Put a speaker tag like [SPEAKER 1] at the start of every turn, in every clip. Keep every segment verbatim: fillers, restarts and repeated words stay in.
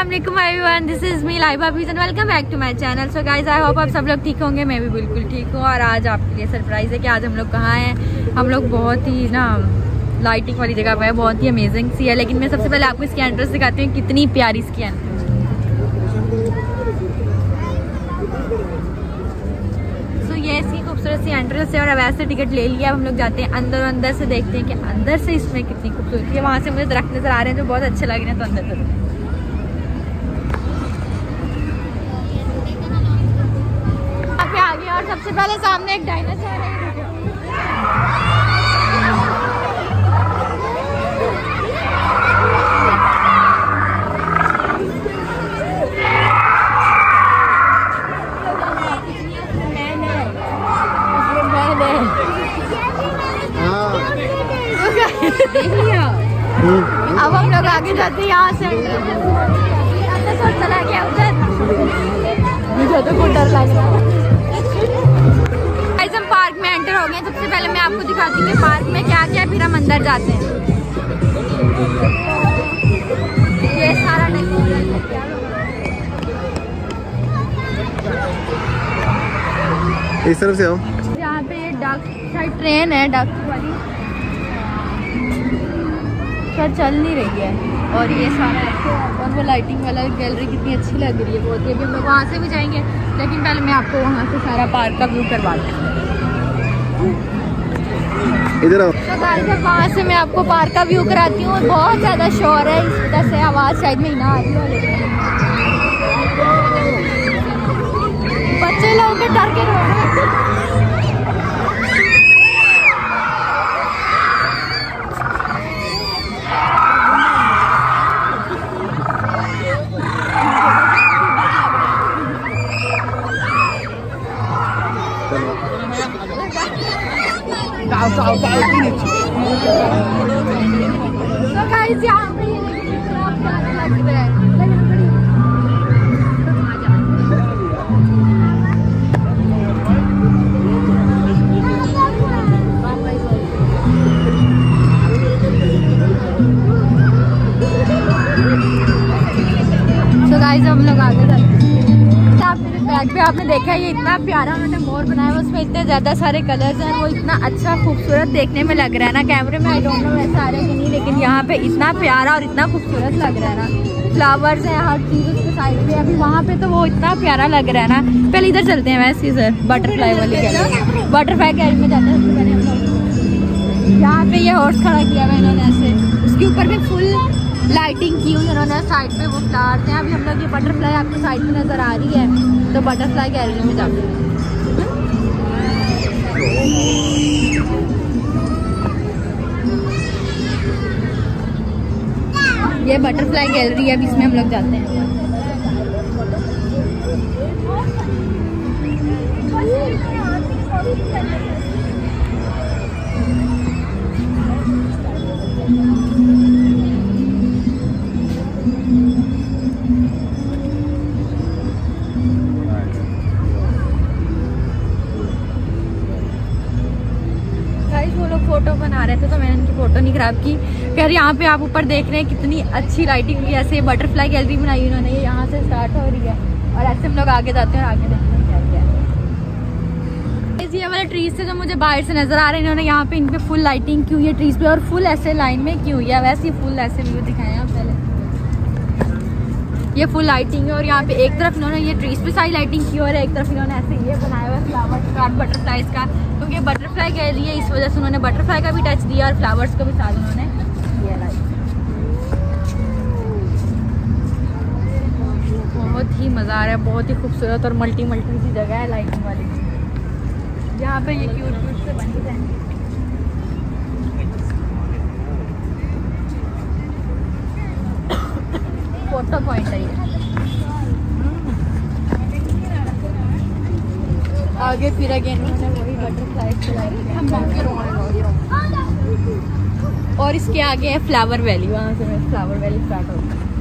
[SPEAKER 1] अस्सलाम वालेकुम everyone, this is me Laiba Hafeez and welcome back to my channel. So guys, I hope आप सब लोग ठीक होंगे। मैं भी बिल्कुल ठीक हूँ। और आज आपके लिए सरप्राइज है कि आज हम लोग कहाँ हैं। हम लोग बहुत ही ना लाइटिंग वाली जगह पे है, बहुत ही अमेजिंग सी है। लेकिन मैं सबसे पहले आपको इसकी एंट्रेंस दिखाती हूँ, कितनी प्यारी इसकी एंट्रेंस। सो ये इसकी खूबसूरत सी एंट्रेंस है और अब वैसे टिकट ले लिया। अब हम लोग जाते हैं अंदर और अंदर से देखते हैं कि अंदर से इसमें कितनी खूबसूरती है। वहाँ से मुझे दरख्त नजर आ रहे हैं जो बहुत अच्छे लग रहे हैं, तो अंदर चलते हैं। और सबसे पहले सामने एक डायनासोर है। अब हम लोग आगे जाते हैं यहाँ से। डायनासोर चला गया उधर, मुझे तो बहुत डर लग रहा है। हम पार्क में एंटर हो गए। सबसे पहले मैं आपको दिखाती हूँ कि पार्क में क्या क्या, फिर हम अंदर जाते हैं। ये सारा
[SPEAKER 2] इस तरफ से आओ।
[SPEAKER 1] यहाँ पे डक शायद ट्रेन है, डक वाली शायद चल नहीं रही है। और ये सारा ऐसे, और वो लाइटिंग वाला गैलरी कितनी अच्छी लग रही है बहुत ही। अभी हम लोग वहाँ से भी जाएंगे, लेकिन पहले मैं आपको वहाँ से सारा पार्क का व्यू करवा दूँ।
[SPEAKER 2] इधर आओ।
[SPEAKER 1] तो गाइस, अब वहाँ से मैं आपको पार्क का व्यू कराती हूँ। बहुत ज़्यादा शोर है, इस वजह से आवाज़ शायद में ना आ रही है। बच्चे लोग के डर के रो रहे हैं। तो गाइस, यहाँ पे ये देखिए कितना प्यारा लग रहा है। तो गाइस, हम लोग आगे जाते हैं। बैग पे आपने देखा ये इतना प्यारा उन्होंने मोर बनाया है, उसमें इतने ज़्यादा सारे कलर्स हैं। वो इतना अच्छा खूबसूरत देखने में लग रहा है ना। कैमरे में आई डोंट नो वैसे आ रहा है कि नहीं, लेकिन यहाँ पे इतना प्यारा और इतना खूबसूरत लग रहा है ना। फ्लावर्स हैं, हर चीज़ उसके साइड पे। अभी वहाँ पे तो वो इतना प्यारा लग रहा है ना। पहले इधर चलते हैं वैसे ही सर, बटरफ्लाई वाली गैलरी। बटरफ्लाई गैलरी में जाते हैं सबसे पहले हम लोग। यहाँ पे ये हॉर्स खड़ा किया हुआ है इन्होंने ऐसे, उसके ऊपर भी फुल लाइटिंग की हुई उन्होंने। साइड पे वो फ्लावर्स हैं। अभी हम लोग ये बटरफ्लाई आपको साइड में नजर आ रही है, तो बटरफ्लाई गैलरी में जाते हैं। ये बटरफ्लाई गैलरी है, अब इसमें हम लोग जाते हैं। फोटो बना रहे थे तो मैंने उनकी फोटो नहीं खराब की। खैर, यहाँ पे आप ऊपर देख रहे हैं कितनी अच्छी लाइटिंग की, ऐसे बटरफ्लाई गैलरी बनाई उन्होंने। ये यहाँ से स्टार्ट हो रही है और ऐसे हम लोग आगे जाते हैं और आगे देखते हैं क्या क्या है। ये वाले ट्रीज से जो मुझे बाहर से नजर आ रहे हैं, इन्होंने यहाँ पे इन पे फुल लाइटिंग की हुई है ट्रीज पे, और फुल ऐसे लाइन में की हुई है। वैसे ही फुल ऐसे व्यू दिखाए आप पहले, ये फुल लाइटिंग है। और यहाँ पे एक तरफ इन्होंने ये ट्रीज पे सारी लाइटिंग की और एक तरफ इन्होंने ऐसे ये बनाया हुआ है फ्लावर्स का, बटरफ्लाईज का। क्योंकि बटरफ्लाई गैलरी है, इस वजह से उन्होंने बटरफ्लाई का भी टच दिया और फ्लावर्स का भी साथ उन्होंने दिया। लाइट बहुत ही मज़ा आ रहा है, बहुत ही खूबसूरत और मल्टी मल्टी सी जगह है लाइटिंग वाली। यहाँ पे ये क्यूट क्यूट से बनी है। फोटो पॉइंट है ये। आगे फिर अगेन वही बटरफ्लाई और इसके आगे है फ्लावर वैली। वहाँ से फ्लावर वैली स्टार्ट होती है।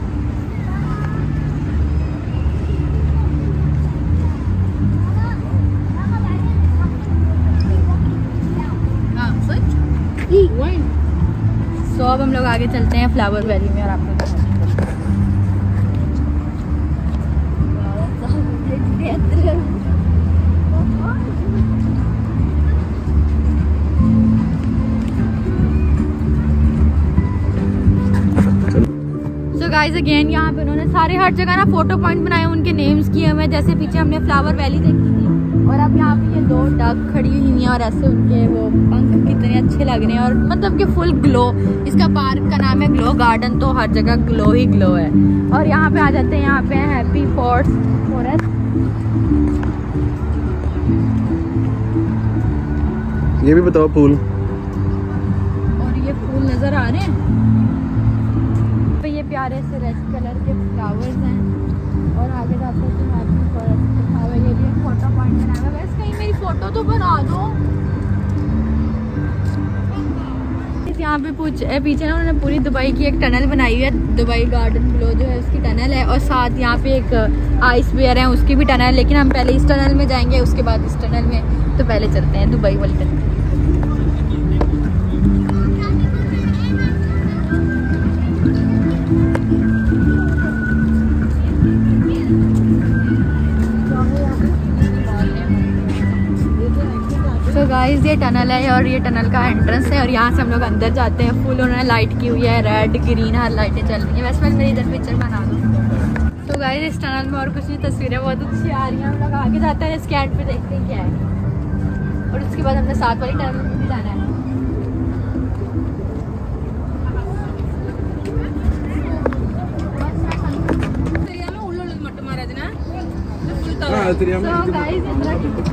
[SPEAKER 1] तो अब हम लोग आगे चलते हैं फ्लावर वैली में और आपको गाइस अगेन यहाँ पे उन्होंने सारे हर जगह ना फोटो पॉइंट बनाए, उनके नेम्स किए हुए हैं। जैसे पीछे हमने फ्लावर वैली देखी थी, और अब यहाँ पे ये दो डक खड़ी हुई हैं और ऐसे उनके वो पंख कितने अच्छे लग रहे हैं, और मतलब कि फुल ग्लो। इसका पार्क का नाम है ग्लो गार्डन, तो हर जगह ग्लो ही ग्लो है। और यहाँ पे आ जाते हैं, यहाँ पे हैप्पी फॉरेस्ट।
[SPEAKER 2] ये भी बताओ फूल,
[SPEAKER 1] और ये फूल नजर आ रहे हैं पे, ये प्यारे से रेड कलर के फ्लावर्स हैं। और आगे जाते हैं तो हैप्पी फॉरेस्ट लिखा हुआ है। ये भी एक फोटो पॉइंट बनाया हुआ है। कहीं मेरी फोटो तो बना दो। यहाँ पे पूछ पीछे ना उन्होंने पूरी दुबई की एक टनल बनाई हुई है, दुबई गार्डन ग्लो जो है उसकी टनल है, और साथ यहाँ पे एक आइस वेयर है उसकी भी टनल है। लेकिन हम पहले इस टनल में जाएंगे, उसके बाद इस टनल में, तो पहले चलते हैं दुबई वाली टनल। तो गाइस ये टनल है और ये टनल का एंट्रेंस है, और यहाँ से हम लोग अंदर जाते हैं। फुल उन्होंने लाइट की हुई है, रेड ग्रीन हर लाइटें चल रही हैं। वैसे मैं मेरी इधर पिक्चर बना दूँ। तो गाइस इस टनल में और कुछ नहीं, तस्वीरें बहुत अच्छी आ रही हैं। हम लोग आगे जाते हैं, इसके एंड पे देखते हैं क्या है, और उसके बाद हमने साथ वाली टनल में भी जाना है। तो गाइस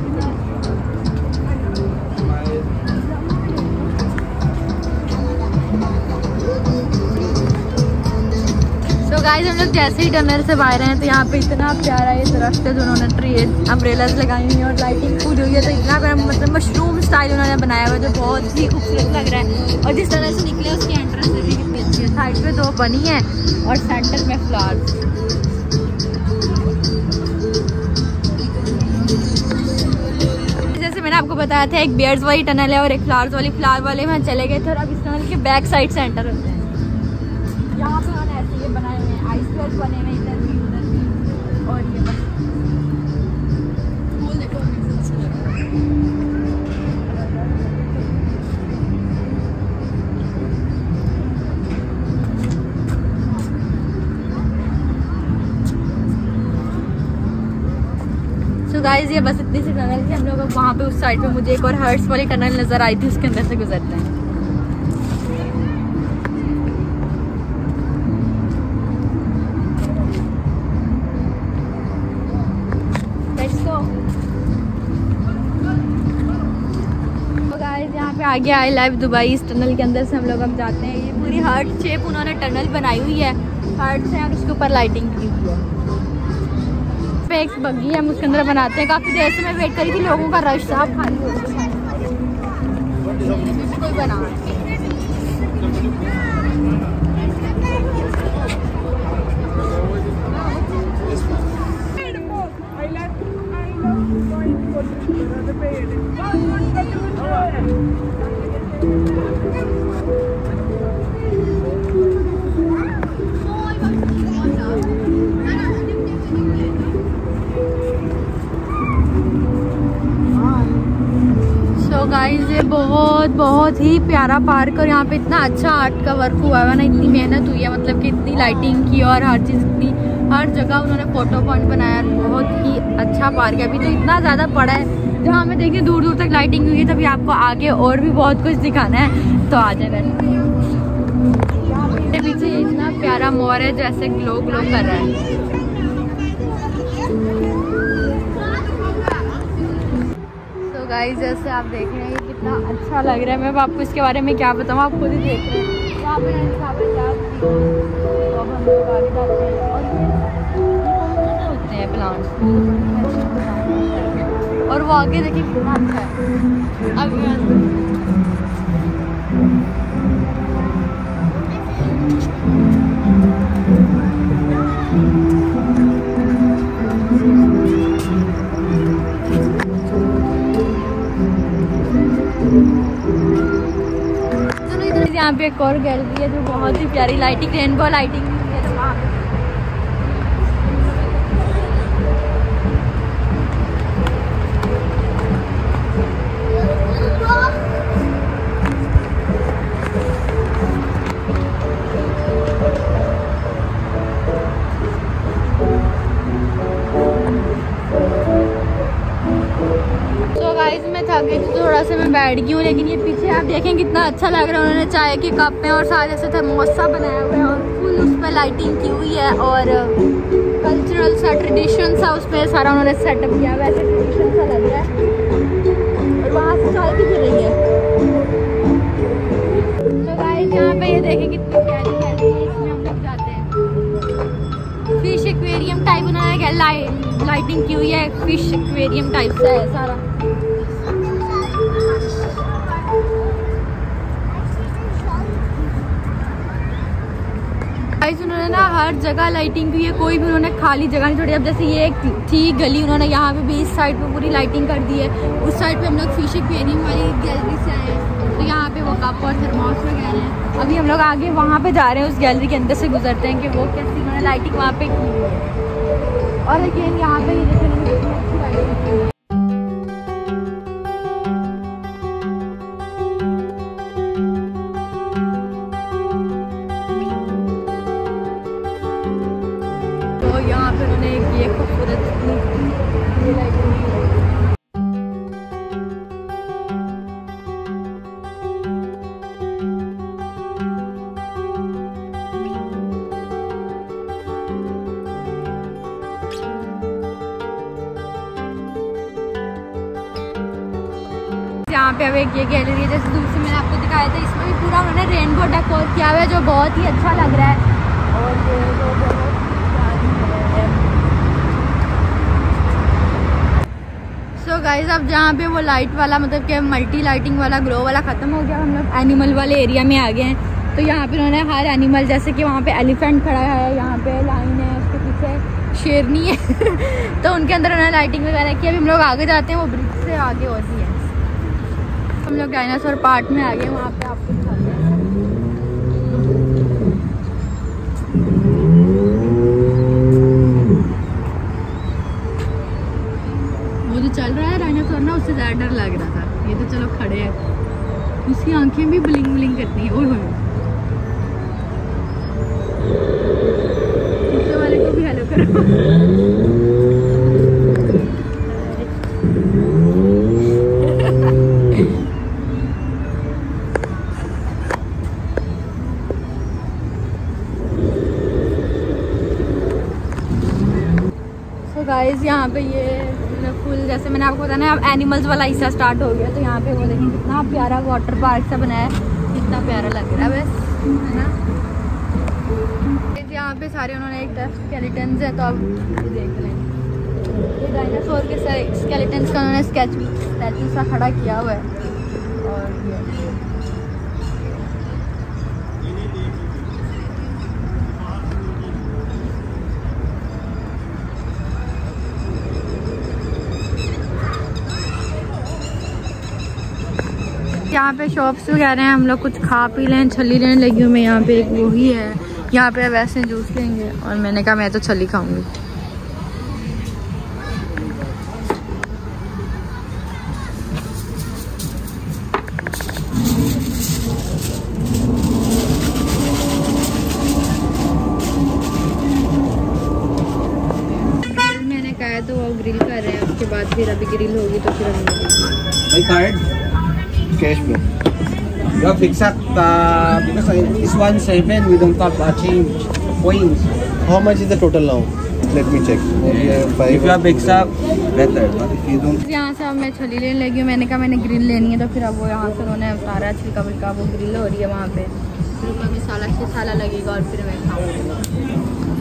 [SPEAKER 1] तो गाइस हम लोग जैसे ही टनल से बाहर हैं, तो यहाँ पे इतना प्यारा ये दरख्त है जो उन्होंने ट्री अम्ब्रेलाज लगाई हुई है और लाइटिंग फुल हुई है। तो इतना प्यारा मतलब मशरूम स्टाइल उन्होंने बनाया हुआ है जो बहुत ही खूबसूरत लग रहा है। और जिस तरह से निकले उसकी एंट्रेंस भी कितनी अच्छी है। साइड पे दो बनी है और सेंटर में फ्लावर्स। जैसे मैंने आपको बताया था, एक बियर्स वाली टनल है और एक फ्लावर्स वाली। फ्लावर वाले में चले गए थे, और अब इस टनल के बैक साइड से एंटर होते हैं। यहाँ पे उन्होंने ऐसे ये बनाए हुए हैं, आइस वेयर बने हुए इधर भी उधर भी, और ये बस फूल देखो तो गाइस ये बस इतनी सी टनल थी। हम लोग वहाँ पे उस साइड पे मुझे एक और हर्ट्स वाली टनल नजर आई थी, उसके अंदर से गुजरते हैं। यहाँ पे आगे आई लाइव दुबई, इस टनल के अंदर से हम लोग अब जाते हैं। ये पूरी हार्ट शेप उन्होंने टनल बनाई हुई है, हार्ट से, और उसके ऊपर लाइटिंग की हुई है। पे एक बग्गी हम उसके अंदर बनाते हैं। काफ़ी देर से मैं वेट करी थी, लोगों का रश था, खाली हो गया कोई बना। गाइस ये बहुत बहुत ही प्यारा पार्क, और यहाँ पे इतना अच्छा आर्ट का वर्क हुआ है ना, इतनी मेहनत हुई है, मतलब कि इतनी लाइटिंग की और हर चीज़ इतनी, हर जगह उन्होंने फोटो पॉइंट बनाया। बहुत ही अच्छा पार्क है। अभी तो इतना ज़्यादा पड़ा है, जहाँ हमें देखिए दूर दूर तक लाइटिंग हुई है। तभी आपको आगे और भी बहुत कुछ दिखाना है, तो आ जाए। मेरे पीछे इतना प्यारा मोर है जैसे ग्लो ग्लो कर रहा है। गाइस जैसे आप देख रहे हैं, ये कितना अच्छा लग रहा है। मैं आपको इसके बारे में क्या बताऊँ, आप खुद ही देख रहे हैं। यहाँ पे हम लोग आगे जाते हैं, और ये होते हैं प्लांट्स, और वो आगे देखिए कितना अच्छा है। अब यहाँ पे एक और गैलरी है जो बहुत ही प्यारी लाइटिंग, रेनबो लाइटिंग है। तो वहाँ बैठ गई हूँ। लेकिन ये पीछे आप देखें कितना अच्छा लग रहा है, उन्होंने चाय के कप में और सारे ऐसे थर्मोसा बनाया हुआ है और फुल उस पर लाइटिंग की हुई है और कल्चरल सा ट्रेडिशन सा उस पर सारा उन्होंने सेटअप किया हुआ है, ऐसे ट्रेडिशन सा लग रहा है। और वहाँ से चाय भी गिर रही है। तो गाइस यहाँ पे ये देखें कितनी प्यारी गैलरी है, इसमें हम लोग जाते हैं। फिश एक्वेरियम टाइप उन्होंने लाइट लाइटिंग की हुई है, फिश एक्वेरियम टाइप सा है सारा। गाइस उन्होंने ना हर जगह लाइटिंग की है, कोई भी उन्होंने खाली जगह नहीं छोड़ी। अब जैसे ये एक थी गली, उन्होंने यहाँ पे भी इस साइड पे पूरी लाइटिंग कर दी है। उस साइड पे हम लोग फिश एक्वेरियम वाली गैलरी से आए हैं, तो यहाँ पे वो कप और थर्मोस वगैरह हैं। अभी हम लोग आगे वहाँ पे जा रहे हैं, उस गैलरी के अंदर से गुजरते हैं कि वो कैसी उन्होंने लाइटिंग वहाँ पे की है। और अगेन यहाँ पे ये देखिए यहाँ पे उन्होंने ये खूबसूरत यहाँ पे अब एक ये गैलरी है जैसे दूसरी मैंने आपको दिखाया था, इसमें भी पूरा उन्होंने रेनबो डेकोर किया हुआ है जो बहुत ही अच्छा लग रहा है। और ये सो गाइस अब जहाँ पे वो लाइट वाला मतलब कि मल्टी लाइटिंग वाला ग्लो वाला ख़त्म हो गया, हम लोग एनिमल वाले एरिया में आ गए हैं। तो यहाँ पे उन्होंने हर एनिमल जैसे कि वहाँ पे एलिफेंट खड़ा है, यहाँ पे लाइन है, उसके पीछे शेरनी है तो उनके अंदर उन्होंने लाइटिंग वगैरह की। अभी हम लोग आगे जाते हैं, वो ब्रिज से आगे होती है। हम लोग डायनासोर पार्क में आ गए, वहाँ पे आपको दिखाते हैं। वो जो चल रहा है डायनासोर ना, उससे ज़्यादा डर लग रहा था। ये तो चलो खड़े हैं, उसकी आंखें भी ब्लिंग ब्लिंग करती हैं। ओए होए, पीछे वाले को भी हेलो करो। गाइस यहाँ पे ये फुल जैसे मैंने आपको बताया ना, अब एनिमल्स वाला हिस्सा स्टार्ट हो गया। तो यहाँ पे वो देखें कितना प्यारा वाटर पार्क सा बनाया है, कितना प्यारा लग रहा है बस, है ना। यहाँ पे सारे उन्होंने एक तरफ स्केलेटन्स है, तो अब देख लें ये डायनासोर के स्केलेटन्स का उन्होंने स्केच स्टैचू सा खड़ा किया हुआ है। और ये यहाँ पे शॉप्स वगैरह हैं, हम लोग कुछ खा पी लें। छली लेने लगी हूँ मैं, यहाँ पे एक वही है, यहाँ पे वैसे जूस लेंगे और मैंने कहा मैं तो छली खाऊंगी। मैंने कहा तो वो ग्रिल कर रहे हैं, उसके बाद फिर अभी ग्रिल होगी तो फिर हम
[SPEAKER 2] Cash flow.
[SPEAKER 3] You have exact uh, because it's one seven. We don't have uh, change points.
[SPEAKER 2] How much is the total now? Let me check.
[SPEAKER 3] If you have exact, better. But if you don't.
[SPEAKER 1] यहाँ से अब मैं छली लेने लगी हूँ। मैंने कहा मैंने ग्रिल लेनी है, तो फिर अब वो यहाँ से उन्होंने सारा छिलका विलका वो ग्रिल हो रही है वहाँ पे। फिर ऊपर में साला साला लगेगा और फिर मैं खाऊँगी।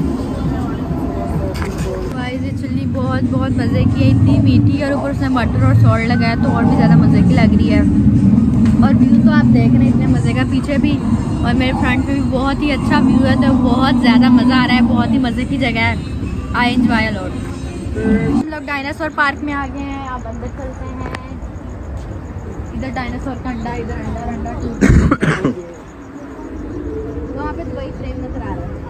[SPEAKER 1] गाइस ये चिल्ली बहुत बहुत मज़े की है, इतनी मीठी और ऊपर उसने मटर और सॉल्ट लगाया तो और भी ज़्यादा मज़े की लग रही है। और व्यू तो आप देख रहे हैं इतने मज़े का, पीछे भी और मेरे फ्रंट पे भी बहुत ही अच्छा व्यू है। तो बहुत ज़्यादा मज़ा आ रहा है, बहुत ही मज़े की जगह है। I enjoy a lot. हम लोग डायनासोर पार्क में आ गए हैं, आप अंदर चलते हैं। इधर डायनासोर का अंडा, इधर अंडा अंडा वहाँ पे वही फ्रेम नजर आ रहा है।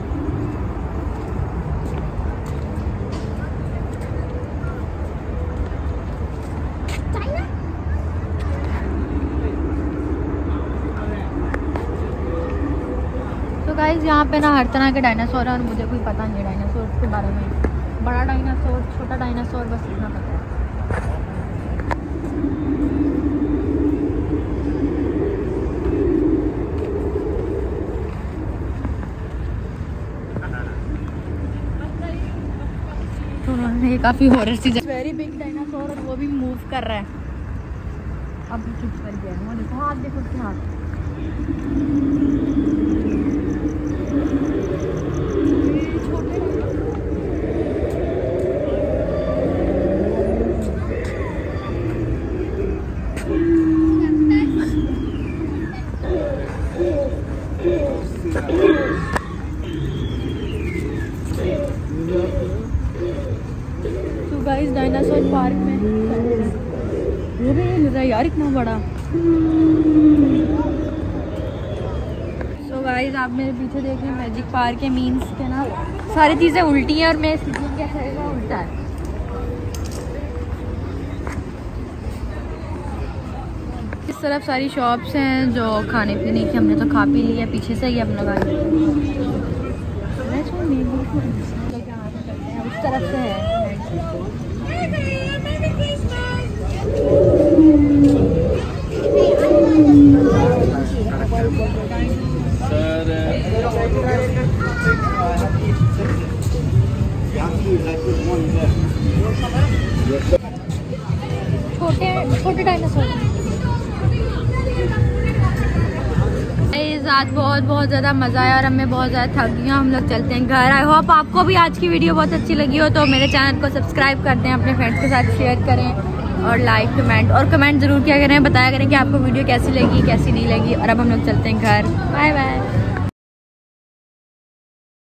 [SPEAKER 1] गाइस यहाँ पे ना हर तरह के डायनासोर है और मुझे कोई पता नहीं है डायनासोर के बारे में। बड़ा डायनासोर, छोटा डायनासोर, बस इतना पता है। ये काफ़ी हॉरर सी जगह। वेरी बिग डायनासोर और वो भी मूव कर रहा है। अब चुप कर गया है, वो देखो हाथ, देखो उसके हाथ। तो गाइस डायनासोर पार्क में वो भी मिल रहा है यार इतना बड़ा। सो गाइस आप मेरे पीछे देख रहे हैं मैजिक पार्क के मीन्स के ना सारी चीज़ें उल्टी हैं और मैं सीधी क्या करेगा उल्टा है। इस तरफ सारी शॉप्स हैं जो खाने पीने की, हमने तो खा पी लिया, पीछे से ही अपना गाड़ी उस तरफ से है। छोटे छोटे डायनासोर। आज बहुत बहुत ज़्यादा मज़ा आया और हमें बहुत ज़्यादा थक गया, हम लोग चलते हैं घर। आई होप आपको भी आज की वीडियो बहुत अच्छी लगी हो, तो मेरे चैनल को सब्सक्राइब कर दें, अपने फ्रेंड्स के साथ शेयर करें और लाइक कमेंट और कमेंट ज़रूर किया करें, बताया करें कि आपको वीडियो कैसी लगी कैसी नहीं लगी। और अब हम लोग चलते हैं घर। Bye bye.